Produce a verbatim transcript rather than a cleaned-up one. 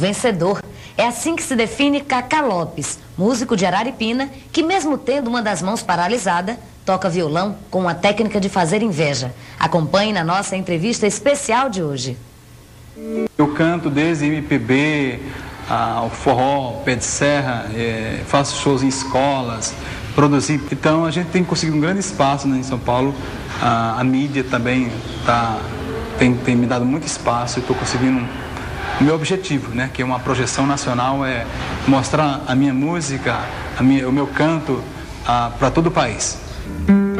vencedor. É assim que se define Cacá Lopes, músico de Araripina, que mesmo tendo uma das mãos paralisada, toca violão com a técnica de fazer inveja. Acompanhe na nossa entrevista especial de hoje. Eu canto desde M P B, ao forró, pé de serra, é, faço shows em escolas, produzi. Então a gente tem conseguido um grande espaço, né, em São Paulo. A, a mídia também tá, tem, tem me dado muito espaço e estou conseguindo o meu objetivo, né, que é uma projeção nacional, é mostrar a minha música, a minha, o meu canto para todo o país.